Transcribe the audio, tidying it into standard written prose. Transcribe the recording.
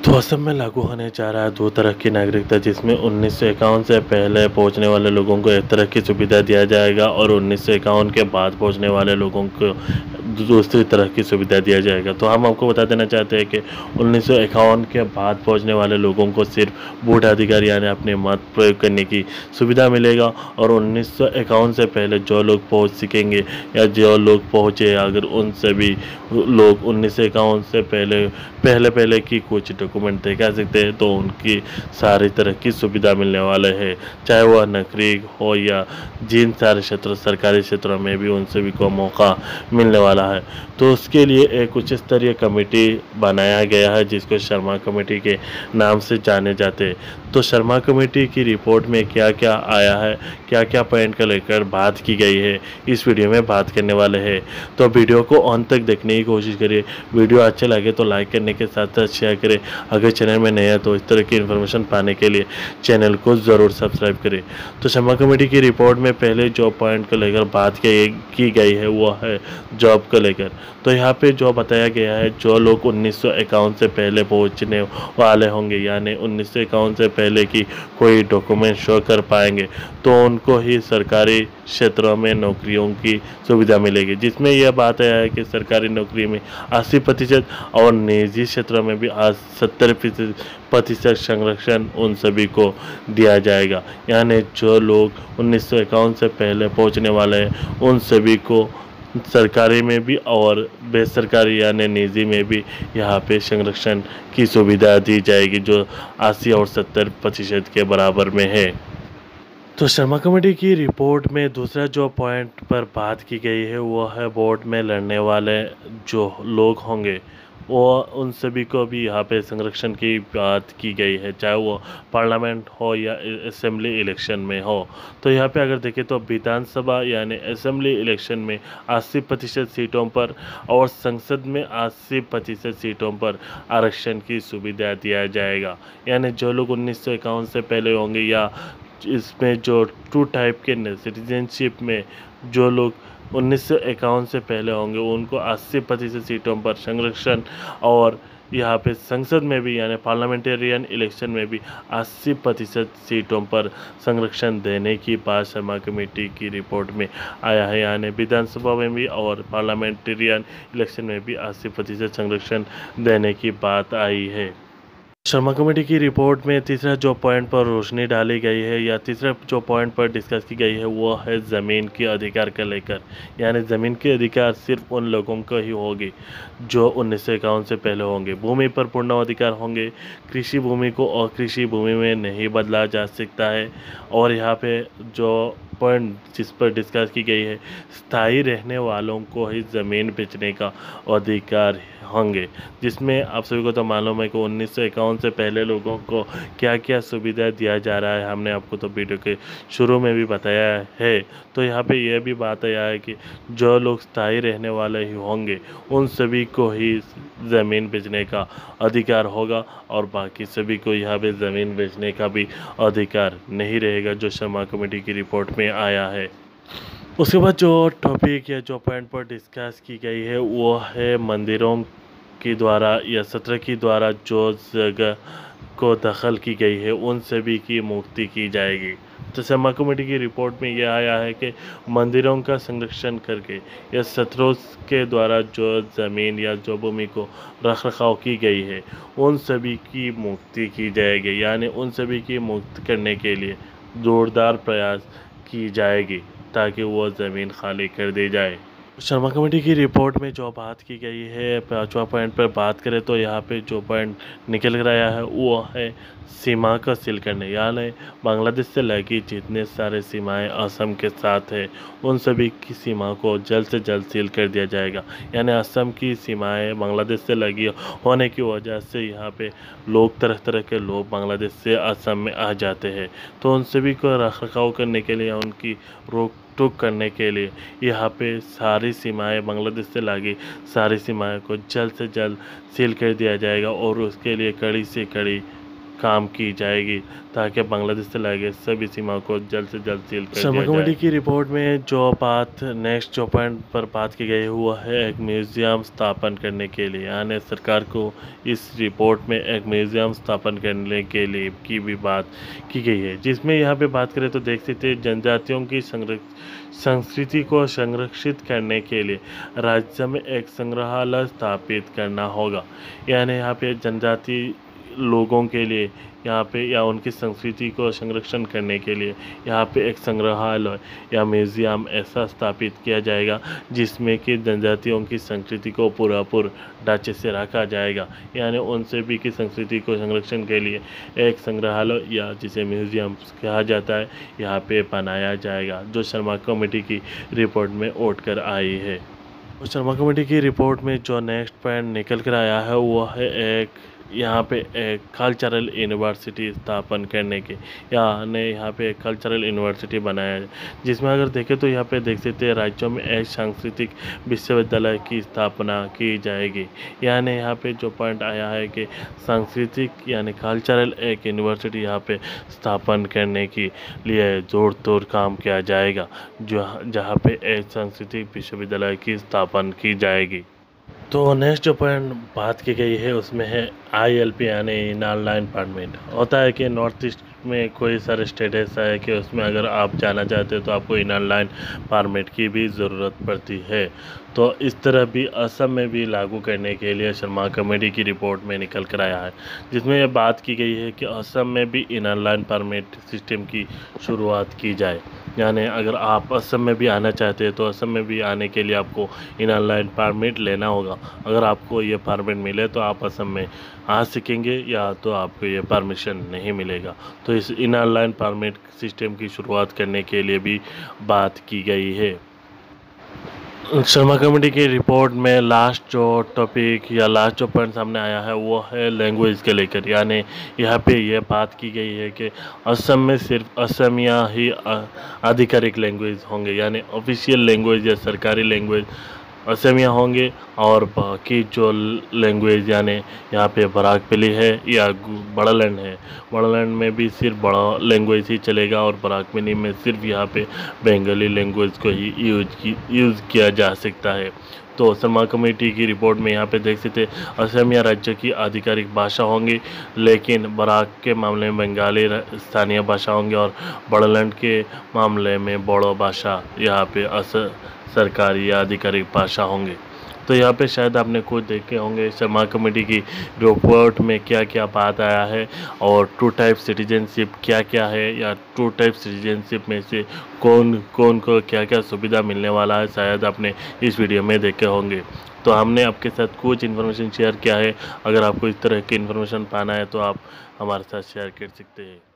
तो असम में लागू होने जा रहा है दो तरह की नागरिकता, जिसमें 1951 से पहले पहुंचने वाले लोगों को एक तरह की सुविधा दिया जाएगा और 1951 के बाद पहुंचने वाले लोगों को दूसरी तरह की सुविधा दिया जाएगा। तो हम आपको बता देना चाहते हैं कि 1951 के बाद पहुंचने वाले लोगों को सिर्फ वोटाधिकार यानी अपने मत प्रयोग करने की सुविधा मिलेगा, और 1951 से पहले जो लोग पहुँच सकेंगे या जो लोग पहुँचे अगर उन सभी लोग 1951 से पहले की कुछ डॉक्यूमेंट दिखा सकते हैं तो उनकी सारी तरह की सुविधा मिलने वाले है, चाहे वह नागरिक हो या जिन सारे क्षेत्र सरकारी क्षेत्रों में भी उन सभी को मौका मिलने वाला है। तो उसके लिए एक उच्च स्तरीय कमेटी बनाया गया है जिसको शर्मा कमेटी के नाम से जाने जाते हैं। तो शर्मा कमेटी की रिपोर्ट में क्या क्या आया है, क्या क्या पॉइंट को लेकर बात की गई है, इस वीडियो में बात करने वाले हैं। तो वीडियो को अंत तक देखने की कोशिश करिए। वीडियो अच्छा लगे तो लाइक करने के साथ साथ शेयर करें। अगर चैनल में नया है तो इस तरह की इन्फॉर्मेशन पाने के लिए चैनल को ज़रूर सब्सक्राइब करें। तो शर्मा कमेटी की रिपोर्ट में पहले जो पॉइंट को लेकर बात की गई है वो है जॉब को लेकर। तो यहाँ पे जो बताया गया है, जो लोग 1951 से पहले पहुँचने वाले होंगे यानी 1951 से पहले की कोई डॉक्यूमेंट शो कर पाएंगे तो उनको ही सरकारी क्षेत्रों में नौकरियों की सुविधा मिलेगी, जिसमें यह बात है कि सरकारी नौकरी में 80% और निजी क्षेत्रों में भी 70% संरक्षण उन सभी को दिया जाएगा। यानी जो लोग 1951 से पहले पहुंचने वाले हैं उन सभी को सरकारी में भी और बेसरकारी यानी निजी में भी यहाँ पे संरक्षण की सुविधा दी जाएगी, जो 80 और 70% के बराबर में है। तो शर्मा कमेटी की रिपोर्ट में दूसरा जो पॉइंट पर बात की गई है वो है वोट में लड़ने वाले जो लोग होंगे वो उन सभी को भी यहाँ पे संरक्षण की बात की गई है, चाहे वो पार्लियामेंट हो या असेंबली इलेक्शन में हो। तो यहाँ पे अगर देखें तो विधानसभा यानी असेंबली इलेक्शन में 80% सीटों पर और संसद में 80% सीटों पर आरक्षण की सुविधा दिया जाएगा। यानी जो लोग 1951 से पहले होंगे या इसमें जो 2 टाइप के सिटीजनशिप में जो लोग 1951 से पहले होंगे उनको 80% सीटों पर संरक्षण, और यहाँ पे संसद में भी यानी पार्लियामेंटेरियन इलेक्शन में भी 80% सीटों पर संरक्षण देने की बात शर्मा कमेटी की रिपोर्ट में आया है। यानी विधानसभा में भी और पार्लियामेंटेरियन इलेक्शन में भी 80% संरक्षण देने की बात आई है। शर्मा कमेटी की रिपोर्ट में तीसरा जो पॉइंट पर रोशनी डाली गई है या तीसरा जो पॉइंट पर डिस्कस की गई है वो है ज़मीन के अधिकार को लेकर। यानी ज़मीन के अधिकार सिर्फ उन लोगों को ही होगी जो 1951 से पहले होंगे। भूमि पर पूर्ण अधिकार होंगे। कृषि भूमि को अकृषि भूमि में नहीं बदला जा सकता है। और यहाँ पे जो पॉइंट जिस पर डिस्कस की गई है, स्थायी रहने वालों को ही ज़मीन बेचने का अधिकार होंगे, जिसमें आप सभी को तो मालूम है कि 1951 से पहले लोगों को क्या क्या सुविधा दिया जा रहा है, हमने आपको तो वीडियो के शुरू में भी बताया है। तो यहाँ पे यह भी बात आया है कि जो लोग स्थायी रहने वाले ही होंगे उन सभी को ही ज़मीन बेचने का अधिकार होगा और बाकी सभी को यहाँ पे ज़मीन बेचने का भी अधिकार नहीं रहेगा, जो शर्मा कमेटी की रिपोर्ट में आया है। उसके बाद जो टॉपिक या जो पॉइंट पर डिस्कस की गई है वो है मंदिरों के द्वारा या सत्र के द्वारा जो जगह को दखल की गई है उन सभी की मुक्ति की जाएगी। तो शर्मा कमेटी की रिपोर्ट में यह आया है कि मंदिरों का संरक्षण करके या सत्रों के द्वारा जो ज़मीन या जो भूमि को रख रखाव की गई है उन सभी की मुक्ति की जाएगी। यानी उन सभी की मुक्त करने के लिए जोरदार प्रयास की जाएगी ताकि वो ज़मीन खाली कर दी जाए। शर्मा कमेटी की रिपोर्ट में जो बात की गई है, 5वां पॉइंट पर बात करें तो यहाँ पे जो पॉइंट निकल कर आया है वो है सीमा का सील करने। यानी बांग्लादेश से लगी जितने सारे सीमाएं असम के साथ है उन सभी की सीमा को जल्द से जल्द सील कर दिया जाएगा। यानी असम की सीमाएं बांग्लादेश से लगी होने की वजह से यहाँ पे लोग तरह तरह के लोग बांग्लादेश से असम में आ जाते हैं, तो उन सभी को रख रखाव करने के लिए उनकी रोक टूक करने के लिए यहाँ पे सारी सीमाएं बांग्लादेश से लगी सारी सीमाएं को जल्द से जल्द सील कर दिया जाएगा और उसके लिए कड़ी से कड़ी काम की जाएगी ताकि बांग्लादेश से लगे सभी सीमाओं को जल्द से जल्द सील कर शर्मा दिया कमेटी जाए। की रिपोर्ट में नेक्स्ट जो पॉइंट पर बात की गई हुआ है एक म्यूजियम स्थापन करने के लिए, यानी सरकार को इस रिपोर्ट में एक म्यूजियम स्थापन करने के लिए की भी बात की गई है, जिसमें यहाँ पे बात करें तो देख सकते हैं जनजातियों की संस्कृति को संरक्षित करने के लिए राज्य में एक संग्रहालय स्थापित करना होगा। यानी यहाँ पे जनजाति लोगों के लिए यहाँ पे या उनकी संस्कृति को संरक्षण करने के लिए यहाँ पे एक संग्रहालय या म्यूजियम ऐसा स्थापित किया जाएगा जिसमें कि जनजातियों की संस्कृति को पूरा ढांचे से रखा जाएगा। यानी उन सभी की संस्कृति को संरक्षण के लिए एक संग्रहालय या जिसे म्यूजियम कहा जाता है यहाँ पे बनाया जाएगा, जो शर्मा कमेटी की रिपोर्ट में उठ कर आई है। शर्मा कमेटी की रिपोर्ट में जो नेक्स्ट पॉइंट निकल कर आया है वो है यहाँ पे एक कल्चरल यूनिवर्सिटी स्थापन करने के, यानी यहाँ पे एक कल्चरल यूनिवर्सिटी बनाया है, जिसमें अगर देखें तो यहाँ पे देख सकते हैं राज्यों में एक सांस्कृतिक विश्वविद्यालय की स्थापना की जाएगी। यानी यहाँ पे जो पॉइंट आया है कि सांस्कृतिक यानी कल्चरल एक यूनिवर्सिटी यहाँ पे स्थापन करने के लिए जोर तोड़ काम किया जाएगा, जो जहाँ पे एक सांस्कृतिक विश्वविद्यालय की स्थापना की जाएगी। तो नेक्स्ट जो पॉइंट बात की गई है उसमें है ILP यानी इन ऑनलाइन परमिट। होता है कि नॉर्थ ईस्ट में कोई सारे स्टेट ऐसा है कि उसमें अगर आप जाना चाहते हो तो आपको इन ऑनलाइन परमिट की भी ज़रूरत पड़ती है। तो इस तरह भी असम में भी लागू करने के लिए शर्मा कमेटी की रिपोर्ट में निकल कर आया है, जिसमें यह बात की गई है कि असम में भी इन ऑनलाइन परमिट सिस्टम की शुरुआत की जाए। यानी अगर आप असम में भी आना चाहते हैं तो असम में भी आने के लिए आपको इन ऑनलाइन परमिट लेना होगा। अगर आपको ये परमिट मिले तो आप असम में आ सकेंगे, या तो आपको ये परमिशन नहीं मिलेगा। तो इस इन ऑनलाइन परमिट सिस्टम की शुरुआत करने के लिए भी बात की गई है। शर्मा कमेटी की रिपोर्ट में लास्ट जो टॉपिक या लास्ट जो पॉइंट सामने आया है वो है लैंग्वेज के लेकर। यानी यहाँ पे ये बात की गई है कि असम में सिर्फ असमिया ही आधिकारिक लैंग्वेज होंगे, यानी ऑफिशियल लैंग्वेज या सरकारी लैंग्वेज असमिया होंगे, और बाकी जो लैंग्वेज यानी यहाँ पे बराकपली है या बड़ालैंड है, बड़ालैंड में भी सिर्फ बड़ा लैंग्वेज ही चलेगा, और बराकपली में सिर्फ यहाँ पे बंगाली लैंग्वेज को ही यूज़ किया जा सकता है। तो शर्मा कमेटी की रिपोर्ट में यहाँ पे देख सकते असमिया राज्य की आधिकारिक भाषा होंगी, लेकिन बराक के मामले में बंगाली स्थानीय भाषा होंगे, और बड़ालैंड के मामले में बोडो भाषा यहाँ पे सरकारी या आधिकारिक भाषा होंगे। तो यहाँ पे शायद आपने खुद देखे होंगे शर्मा कमेटी की रिपोर्ट में क्या क्या बात आया है, और टू टाइप सिटीजनशिप क्या क्या है, या टू टाइप सिटीजनशिप में से कौन कौन को क्या क्या सुविधा मिलने वाला है, शायद आपने इस वीडियो में देखे होंगे। तो हमने आपके साथ कुछ इन्फॉर्मेशन शेयर किया है। अगर आपको इस तरह की इन्फॉर्मेशन पाना है तो आप हमारे साथ शेयर कर सकते हैं।